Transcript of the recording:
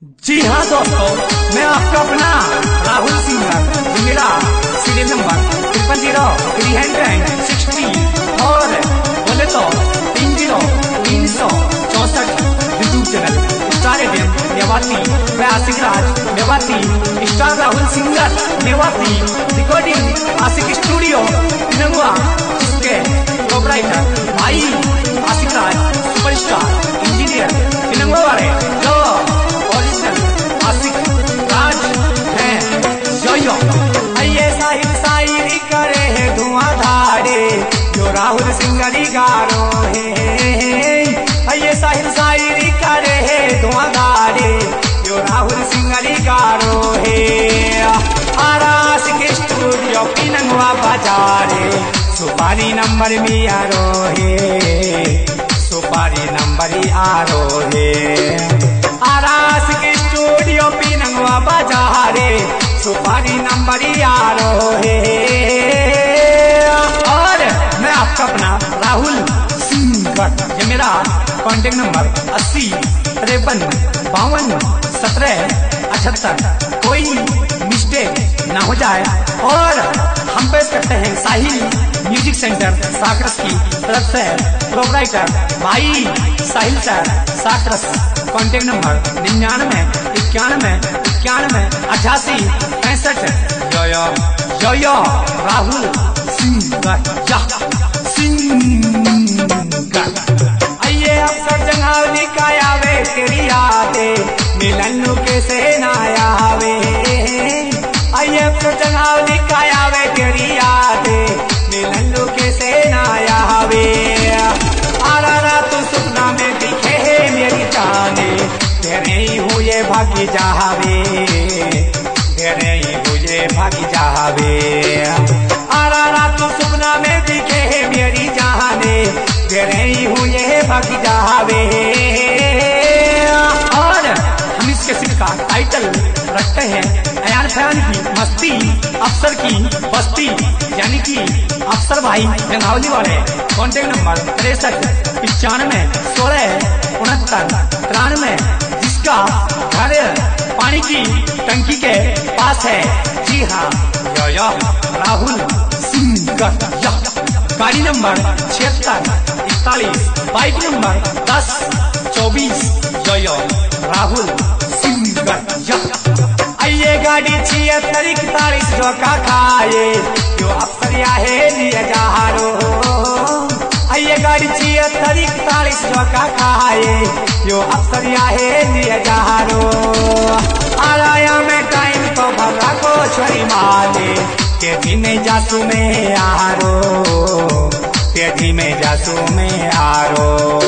जी हाँ दोस्तों, मैं आपका अपना राहुल सिंह मेरा सीरियल नंबर 300 और बोले तो 30364 YouTube channel star FM Mewati व Aashiq Raj Mewati star Rahul singer Mewati recording Aashiq studio Pinangwa, जिसके प्रोपराइटर भाई आशिक राज सुपरस्टार इंजीनियर पिनंगवा वाले जो आशिक राज है। यो ये शायरी करे है धुआंधारे जो राहुल सिंगरी गारो है। ये शायरी करे है धुआंधारे जो राहुल सिंगरी गारो है। आशिक स्टूडियो पिनंगवा बाजारे सुपारी नंबर में आरो है, सुपारी नंबर आरो है। आशिक स्टूडियो पिनंगवा बाजारे सुपारी नंबर आरो है। और मैं आपका अपना राहुल सिंगर, ये मेरा कॉन्टेक्ट नंबर 80 53 52 17 78, कोई मिस्टेक ना हो जाए। और हम पेश करते हैं साहिल म्यूजिक सेंटर साकरस की तरफ से प्रोपराइटर भाई साहिल सर साकरस। Contact number 99 91 91 88 65। यो राहुल सिंगर आइए अफसर जंगावली का आवे तेरी यादे मिलनु के से ना आवे। आइए अफसर जंगावली का आवे तेरी यादे मिलनु के से ना आवे। आरा रात सपना में दिखे है मेरी जाने तेरे ही हुए भागी जावे, तेरे ही हुए भागी जावे। आरा रात सपना में दिखे है मेरी जाने तेरे ही हुए भागी जावे। और हम इस किस्म का टाइटल रखते हैं अयान फैन की मस्ती अफसर की बस्ती, यानी कि अफसर भाई जंगावली वाले। कॉन्टेक्ट नंबर 63 95 16 69 93, जिसका घर पानी की टंकी के पास है। जी हाँ, यो राहुल सिंगर। गाड़ी नंबर 76 41, बाइक नंबर 10 24। यो राहुल सिंगर। आइए गाड़ी 76 41 जो का खाए जो अफसर है लिए जहारो। आइए गाड़ी 76 41 जो का खाए जो अफसर है लिए जहारो। आया में टाइम तो भगा को छोरी माले तेजी में जासू में आरो, तेजी में जासू में आरो।